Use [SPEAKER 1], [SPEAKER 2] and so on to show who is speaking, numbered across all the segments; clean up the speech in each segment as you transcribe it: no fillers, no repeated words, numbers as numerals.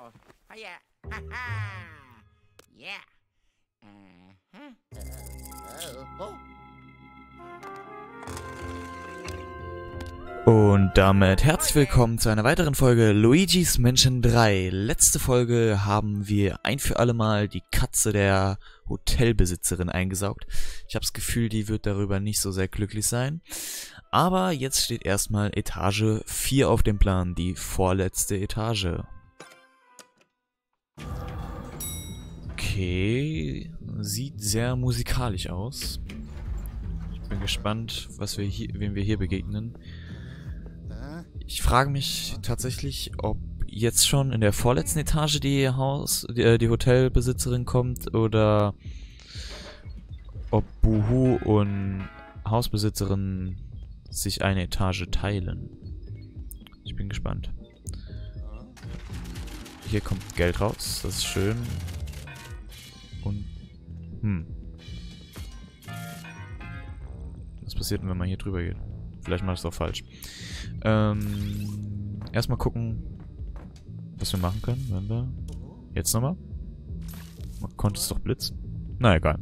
[SPEAKER 1] Oh yeah. Haha. Yeah. Oh.
[SPEAKER 2] Und damit herzlich willkommen zu einer weiteren Folge Luigi's Mansion 3. Letzte Folge haben wir ein für alle Mal die Katze der Hotelbesitzerin eingesaugt. Ich habe das Gefühl, die wird darüber nicht so sehr glücklich sein. Aber jetzt steht erstmal Etage 4 auf dem Plan, die vorletzte Etage. Okay, sieht sehr musikalisch aus. Ich bin gespannt, wem wir hier begegnen. Ich frage mich tatsächlich, ob jetzt schon in der vorletzten Etage die Hotelbesitzerin kommt oder ob Buhu und Hausbesitzerin sich eine Etage teilen. Ich bin gespannt. Hier kommt Geld raus, das ist schön. Und was passiert denn, wenn man hier drüber geht? Vielleicht mache ich es auch falsch. Erstmal gucken, was wir machen können, wenn wir... Jetzt nochmal? Man konnte es doch blitzen. Na egal.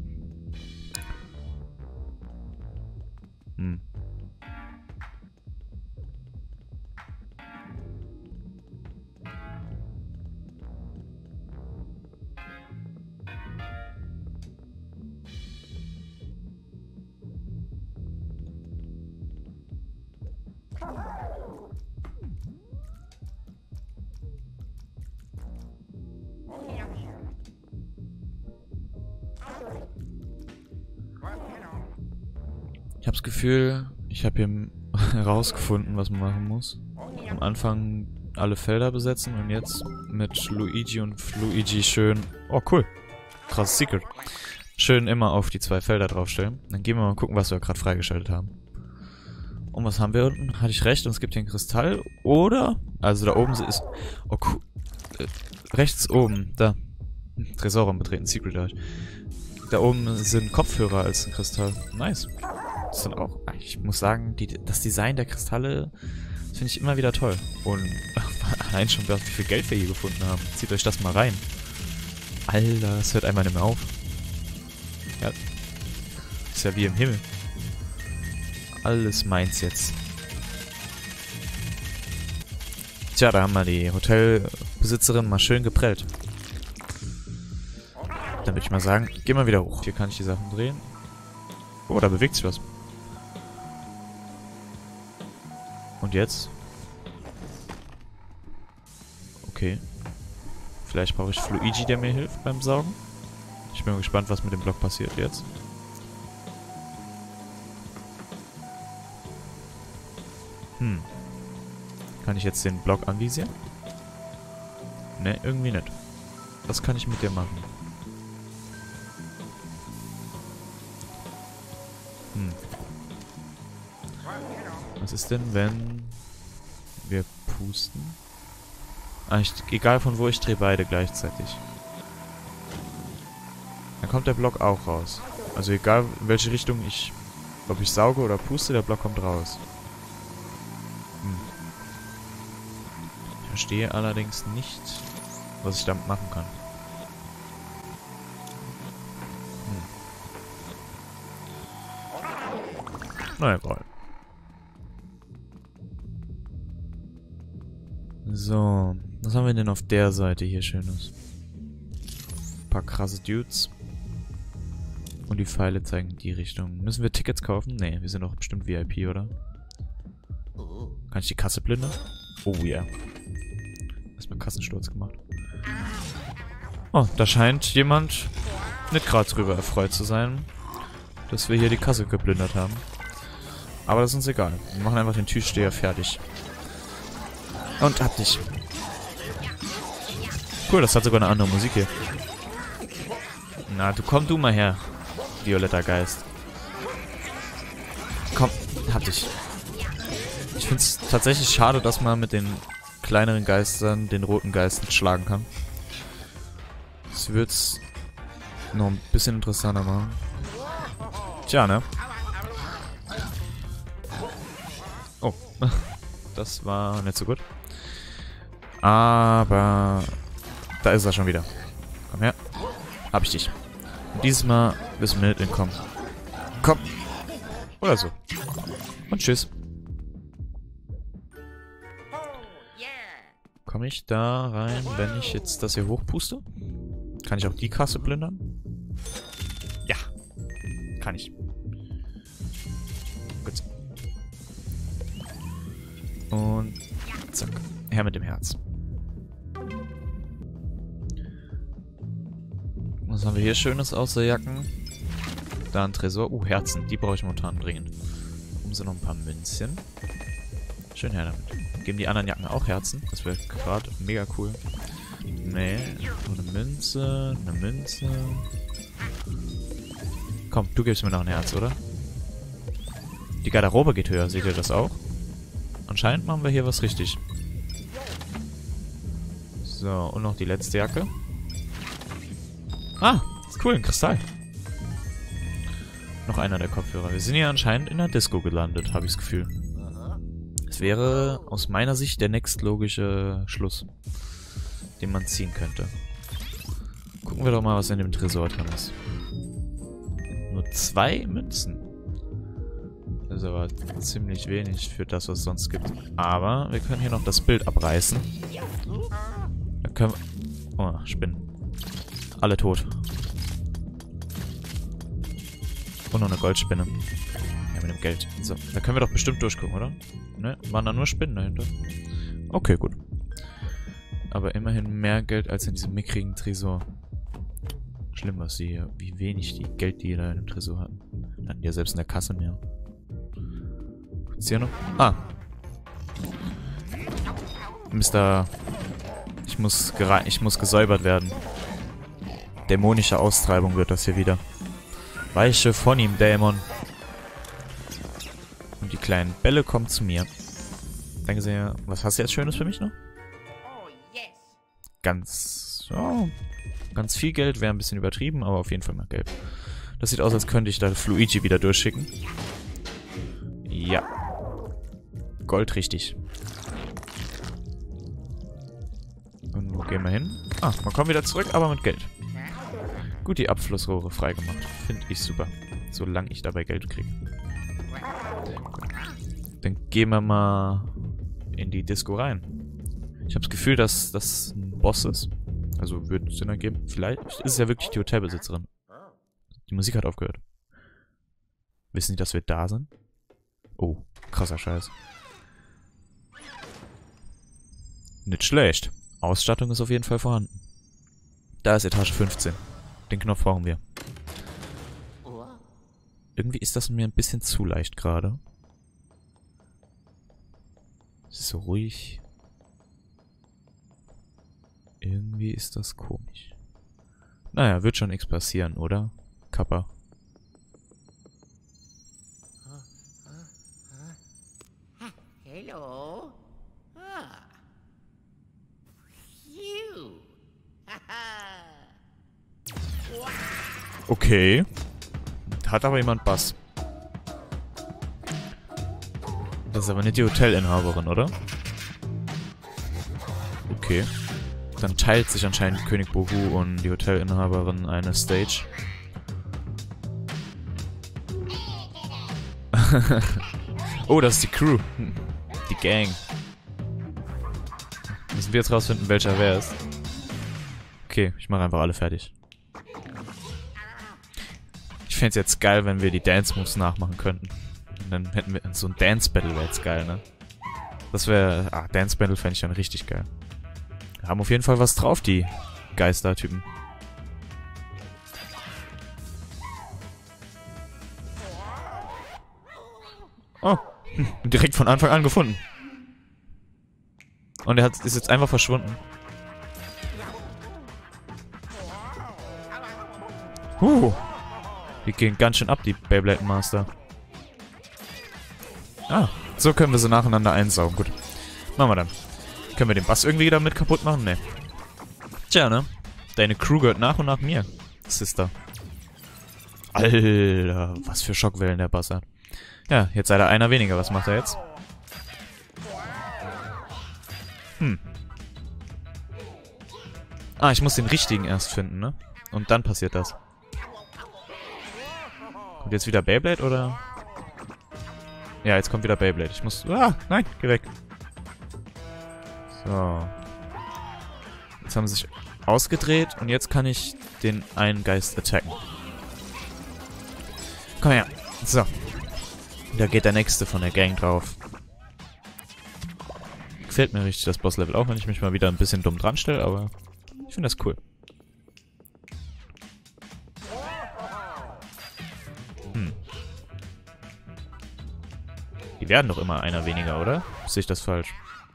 [SPEAKER 2] Ich habe das Gefühl, ich habe hier herausgefunden, was man machen muss. Am Anfang alle Felder besetzen und jetzt mit Luigi und Fluigi schön... Oh, cool. Krasses Secret. Schön immer auf die zwei Felder draufstellen. Dann gehen wir mal gucken, was wir gerade freigeschaltet haben. Und was haben wir unten? Hatte ich recht und es gibt hier einen Kristall. Oder... Also da oben ist... Oh, cool. Rechts oben. Da. Tresorraum betreten. Secret Art. Da oben sind Kopfhörer als ein Kristall. Nice. Das sind auch, ich muss sagen, das Design der Kristalle finde ich immer wieder toll. Und allein schon, wie viel Geld wir hier gefunden haben. Zieht euch das mal rein. Alter, das hört einmal nicht mehr auf. Ja. Ist ja wie im Himmel. Alles meins jetzt. Tja, da haben wir die Hotelbesitzerin mal schön geprellt. Dann würde ich mal sagen, geh mal wieder hoch. Hier kann ich die Sachen drehen. Oh, da bewegt sich was. Und jetzt? Okay. Vielleicht brauche ich Fluigi, der mir hilft beim Saugen. Ich bin gespannt, was mit dem Block passiert jetzt. Kann ich jetzt den Block anvisieren? Ne, irgendwie nicht. Was kann ich mit dir machen? Was ist denn, wenn wir pusten? Egal von wo ich drehe, beide gleichzeitig. Dann kommt der Block auch raus. Also egal in welche Richtung ob ich sauge oder puste, der Block kommt raus. Ich verstehe allerdings nicht, was ich damit machen kann. Na egal. So, was haben wir denn auf der Seite hier Schönes? Ein paar krasse Dudes. Und die Pfeile zeigen die Richtung. Müssen wir Tickets kaufen? Ne, wir sind doch bestimmt VIP, oder? Kann ich die Kasse plündern? Oh ja. Yeah. Erstmal Kassensturz gemacht. Oh, da scheint jemand nicht gerade drüber erfreut zu sein, dass wir hier die Kasse geplündert haben. Aber das ist uns egal. Wir machen einfach den Türsteher fertig. Und hab dich. Cool, das hat sogar eine andere Musik hier. Na, komm du mal her, violetter Geist. Komm, hab dich. Ich find's tatsächlich schade, dass man mit den kleineren Geistern den roten Geist nicht schlagen kann. Das wird's noch ein bisschen interessanter machen. Tja, ne? Oh, das war nicht so gut. Aber Da ist er schon wieder. Komm her. Hab ich dich. Und dieses Mal wirst du mir nicht entkommen. Komm. Oder so. Und tschüss. Komme ich da rein, wenn ich jetzt das hier hochpuste? Kann ich auch die Kasse plündern? Ja. Kann ich. Gut. Und zack. Her mit dem Herz. Was haben wir hier Schönes außer Jacken? Da ein Tresor. Herzen. Die brauche ich momentan dringend. Um so noch ein paar Münzchen. Schön her damit. Geben die anderen Jacken auch Herzen? Das wäre gerade mega cool. Nee. Nur eine Münze. Eine Münze. Komm, du gibst mir noch ein Herz, oder? Die Garderobe geht höher. Seht ihr das auch? Anscheinend machen wir hier was richtig. So, und noch die letzte Jacke. Ah, ist cool, ein Kristall. Noch einer der Kopfhörer. Wir sind hier anscheinend in der Disco gelandet, habe ich das Gefühl. Es wäre aus meiner Sicht der nächstlogische Schluss, den man ziehen könnte. Gucken wir doch mal, was in dem Tresor drin ist. Nur 2 Münzen. Das ist aber ziemlich wenig für das, was es sonst gibt. Aber wir können hier noch das Bild abreißen. Dann können wir... Oh, Spinnen. Alle tot. Und noch eine Goldspinne. Ja, mit dem Geld. So, da können wir doch bestimmt durchgucken, oder? Ne? Waren da nur Spinnen dahinter? Okay, gut. Aber immerhin mehr Geld als in diesem mickrigen Tresor. Schlimm, was sie hier, wie wenig die Geld die da in dem Tresor hatten. Hatten ja selbst in der Kasse mehr. Gibt's hier noch? Ah. Mr. Ich muss gesäubert werden. Dämonische Austreibung wird das hier wieder. Weiche von ihm, Dämon. Und die kleinen Bälle kommen zu mir. Danke sehr. Was hast du jetzt Schönes für mich noch? Ganz viel Geld wäre ein bisschen übertrieben, aber auf jeden Fall mal Geld. Das sieht aus, als könnte ich da Luigi wieder durchschicken. Ja. Gold richtig. Und wo gehen wir hin? Ah, man kommt wieder zurück, aber mit Geld. Gut, die Abflussrohre freigemacht. Finde ich super. Solange ich dabei Geld kriege. Dann gehen wir mal in die Disco rein. Ich habe das Gefühl, dass das ein Boss ist. Also würde Sinn ergeben. Vielleicht ist es ja wirklich die Hotelbesitzerin. Die Musik hat aufgehört. Wissen die, dass wir da sind? Oh, krasser Scheiß. Nicht schlecht. Ausstattung ist auf jeden Fall vorhanden. Da ist Etage 15. Den Knopf brauchen wir. Irgendwie ist das mir ein bisschen zu leicht gerade. Es ist so ruhig. Irgendwie ist das komisch. Naja, wird schon nichts passieren, oder? Kappa.
[SPEAKER 1] Hello. Ah. Phew.
[SPEAKER 2] Okay. Hat aber jemand Bass. Das ist aber nicht die Hotelinhaberin, oder? Okay. Dann teilt sich anscheinend König Bohu und die Hotelinhaberin eine Stage. Oh, das ist die Crew. Die Gang. Müssen wir jetzt rausfinden, welcher wer ist. Okay, ich mache einfach alle fertig. Ich fände es jetzt geil, wenn wir die Dance-Moves nachmachen könnten. Und dann hätten wir so ein Dance-Battle, wäre jetzt geil, ne? Das wäre... Ah, Dance-Battle fände ich dann richtig geil. Wir haben auf jeden Fall was drauf, die Geistertypen. Oh, direkt von Anfang an gefunden. Und er ist jetzt einfach verschwunden. Die gehen ganz schön ab, die Beyblade Master. Ah, so können wir sie nacheinander einsaugen. Gut, machen wir dann. Können wir den Bass irgendwie damit kaputt machen? Nee. Tja, ne? Deine Crew gehört nach und nach mir, Sister. Alter, was für Schockwellen der Bass hat. Ja, jetzt sei da einer weniger. Was macht er jetzt? Ah, ich muss den richtigen erst finden, ne? Und dann passiert das. Kommt jetzt wieder Beyblade, oder? Ja, jetzt kommt wieder Beyblade. Ich muss... Ah, nein, geh weg. So. Jetzt haben sie sich ausgedreht und jetzt kann ich den einen Geist attacken. Komm her. So. Da geht der nächste von der Gang drauf. Gefällt mir richtig das Bosslevel, auch wenn ich mich mal wieder ein bisschen dumm dran stelle, aber ich finde das cool. Die werden doch immer einer weniger, oder? Sehe ich das falsch?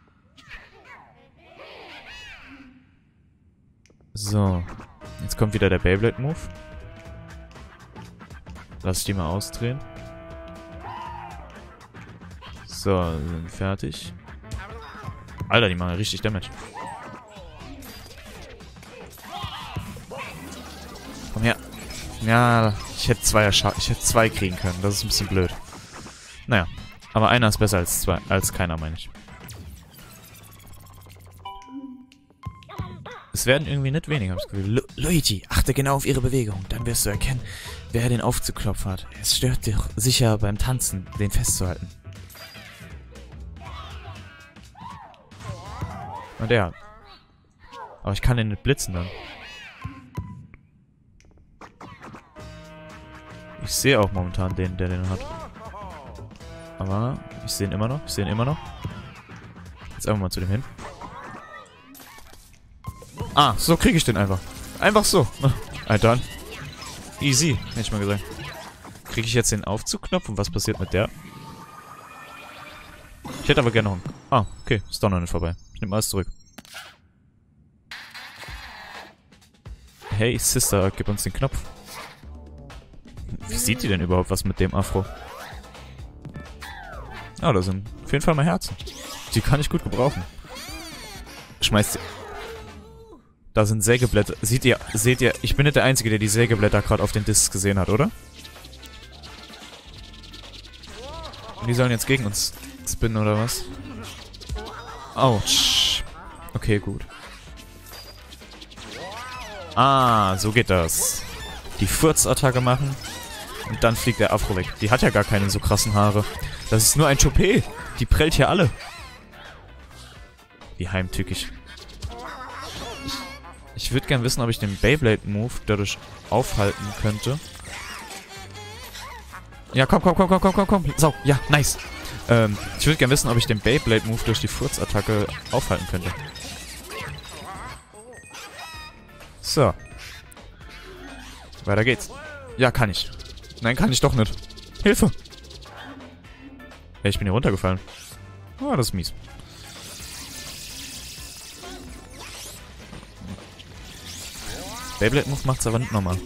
[SPEAKER 2] So. Jetzt kommt wieder der Beyblade-Move. Lass ich die mal ausdrehen. So, sind fertig. Alter, die machen richtig Damage. Komm her. Ja, ich hätte zwei kriegen können. Das ist ein bisschen blöd. Naja, aber einer ist besser als zwei, als keiner, meine ich. Es werden irgendwie nicht weniger, habe ich das Gefühl. Luigi, achte genau auf ihre Bewegung. Dann wirst du erkennen, wer den Aufzugknopf hat. Es stört dich sicher beim Tanzen, den festzuhalten. Und der. Aber ich kann den nicht blitzen dann. Ich sehe auch momentan den, der den hat. Aber ich sehe ihn immer noch. Ich sehe ihn immer noch. Jetzt einfach mal zu dem hin. Ah, so kriege ich den einfach. Einfach so. Dann. Easy, hätte ich mal gesagt. Kriege ich jetzt den Aufzugknopf und was passiert mit der? Ich hätte aber gerne noch einen... Ah, okay. Ist doch noch nicht vorbei. Ich nehme alles zurück. Hey, Sister, gib uns den Knopf. Wie sieht die denn überhaupt was mit dem Afro? Ah, da sind auf jeden Fall mal Herzen. Die kann ich gut gebrauchen. Schmeißt sie... Da sind Sägeblätter. Seht ihr, ich bin nicht der Einzige, der die Sägeblätter gerade auf den Discs gesehen hat, oder? Und die sollen jetzt gegen uns spinnen, oder was? Autsch. Okay, gut. Ah, so geht das. Die Furz-Attacke machen. Und dann fliegt der Afro weg. Die hat ja gar keine so krassen Haare. Das ist nur ein Toupet. Die prellt hier alle. Wie heimtückisch. Ich würde gern wissen, ob ich den Beyblade-Move dadurch aufhalten könnte. Ja, komm. So, ja, nice. Ich würde gern wissen, ob ich den Beyblade-Move durch die Furz-Attacke aufhalten könnte. So. Weiter geht's. Ja, kann ich. Nein, kann ich doch nicht. Hilfe! Hey, ich bin hier runtergefallen. Oh, das ist mies. Beyblade-Move macht's aber nicht nochmal.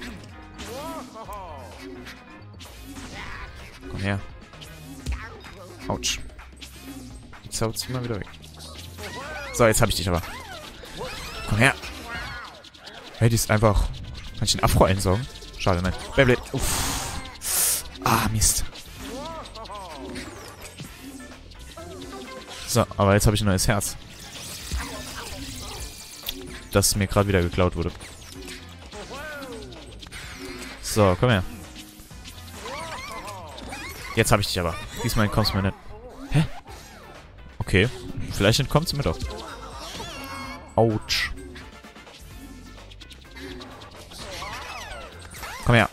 [SPEAKER 2] Komm her. Autsch. Die zaubert immer wieder weg. So, jetzt hab ich dich aber. Komm her. Hey, die ist einfach... Kann ich den Afro einsaugen? Schade, nein. Beyblade. Uff. Ah, Mist. So, aber jetzt habe ich ein neues Herz. Das mir gerade wieder geklaut wurde. So, komm her. Jetzt habe ich dich aber. Diesmal entkommst du mir nicht. Hä? Okay. Vielleicht entkommst du mir doch. Autsch. Komm her.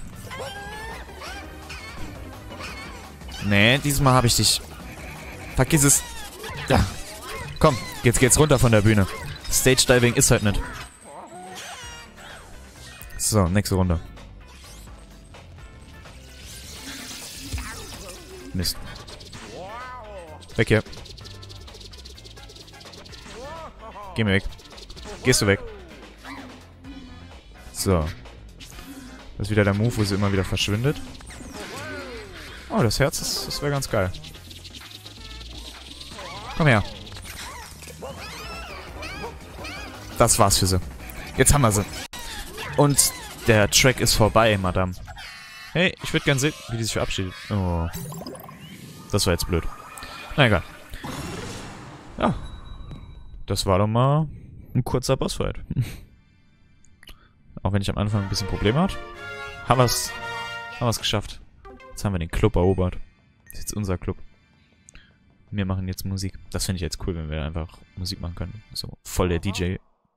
[SPEAKER 2] Nee, diesmal habe ich dich. Vergiss es. Ja. Komm, jetzt geht's runter von der Bühne. Stage Diving ist halt nicht. So, nächste Runde. Mist. Weg hier. Geh mir weg. Gehst du weg. So. Das ist wieder der Move, wo sie immer wieder verschwindet. Oh, das Herz, das wäre ganz geil. Komm her. Das war's für sie. Jetzt haben wir sie. Und der Track ist vorbei, Madame. Hey, ich würde gern sehen, wie die sich verabschiedet. Oh. Das war jetzt blöd. Na egal. Ja. Das war doch mal ein kurzer Bossfight. Auch wenn ich am Anfang ein bisschen Probleme hatte. Haben wir es geschafft. Jetzt haben wir den Club erobert. Das ist jetzt unser Club. Wir machen jetzt Musik. Das finde ich jetzt cool, wenn wir einfach Musik machen können. So voll der DJ.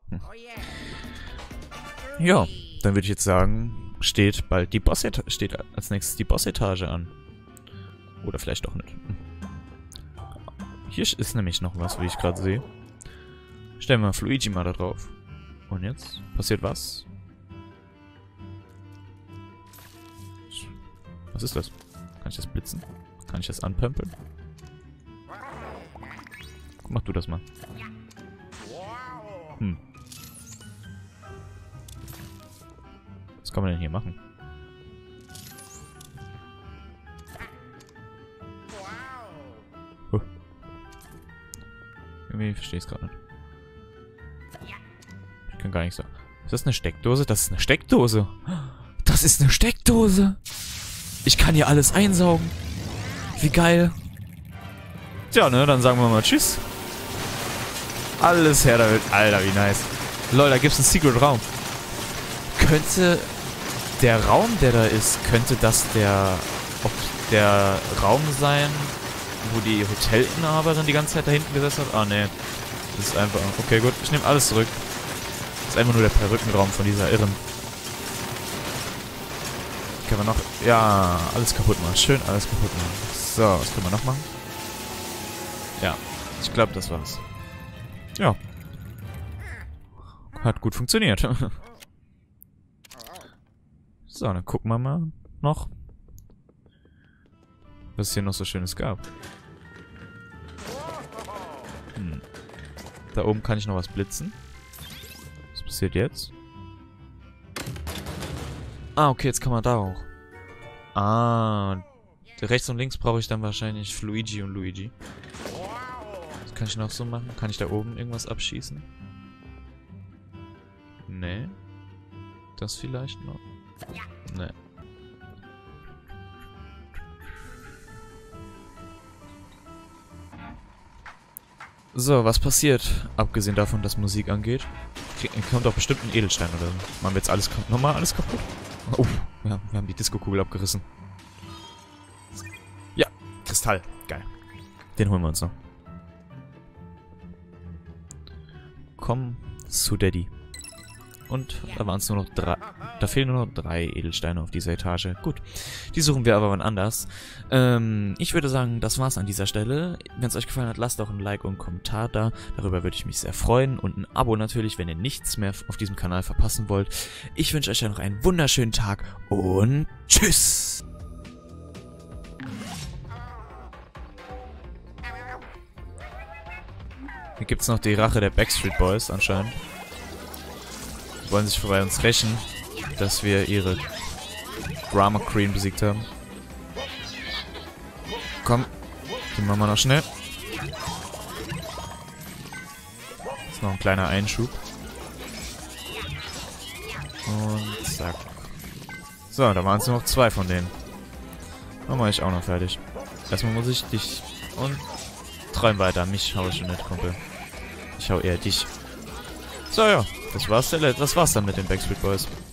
[SPEAKER 2] Ja, dann würde ich jetzt sagen, steht als nächstes die Bossetage an. Oder vielleicht doch nicht. Hier ist nämlich noch was, wie ich gerade sehe. Stellen wir Luigi mal da drauf. Und jetzt passiert was? Was ist das? Kann ich das blitzen? Kann ich das anpömpeln? Mach du das mal. Was kann man denn hier machen? Irgendwie verstehe ich es gerade nicht. Ich kann gar nichts sagen. Ist das eine Steckdose? Das ist eine Steckdose! Das ist eine Steckdose! Ich kann hier alles einsaugen! Wie geil! Tja, ne, dann sagen wir mal Tschüss. Alles her damit. Alter, wie nice. Lol, da gibt's einen Secret-Raum. Könnte der Raum, der da ist, könnte das der Raum sein, wo die Hotelinhaberin die ganze Zeit da hinten gesessen hat? Ah, ne. Das ist einfach... Okay, gut. Ich nehme alles zurück. Das ist einfach nur der Perückenraum von dieser Irren. Können wir noch... Ja, alles kaputt machen. Schön alles kaputt machen. So, was können wir noch machen? Ja, ich glaube, das war's. Ja. Hat gut funktioniert. So, dann gucken wir mal noch, was es hier noch so Schönes gab. Da oben kann ich noch was blitzen. Was passiert jetzt? Ah, okay, jetzt kann man da hoch. Ah, rechts und links brauche ich dann wahrscheinlich Luigi und Luigi. Was kann ich noch so machen? Kann ich da oben irgendwas abschießen? Nee. Das vielleicht noch? Nee. So, was passiert? Abgesehen davon, dass Musik angeht. Kommt doch bestimmt ein Edelstein oder so. Machen wir jetzt alles nochmal alles kaputt? Oh, ja, wir haben die Disco-Kugel abgerissen. Ja, Kristall. Geil. Den holen wir uns noch. Komm zu Daddy. Und da waren es nur noch 3. Da fehlen nur noch 3 Edelsteine auf dieser Etage. Gut. Die suchen wir aber wann anders. Ich würde sagen, das war's an dieser Stelle. Wenn es euch gefallen hat, lasst doch ein Like und einen Kommentar da. Darüber würde ich mich sehr freuen. Und ein Abo natürlich, wenn ihr nichts mehr auf diesem Kanal verpassen wollt. Ich wünsche euch dann noch einen wunderschönen Tag und tschüss! Hier gibt's noch die Rache der Backstreet Boys anscheinend. Die wollen sich bei uns rächen, dass wir ihre Drama Queen besiegt haben. Komm, die machen wir noch schnell. Das ist noch ein kleiner Einschub. Und zack. So, da waren es nur noch 2 von denen. Dann mache ich auch noch fertig. Erstmal muss ich dich und träum weiter. Mich hau ich schon nicht, Kumpel. Ich hau eher dich. So, ja. Das war's dann mit den Backstreet Boys.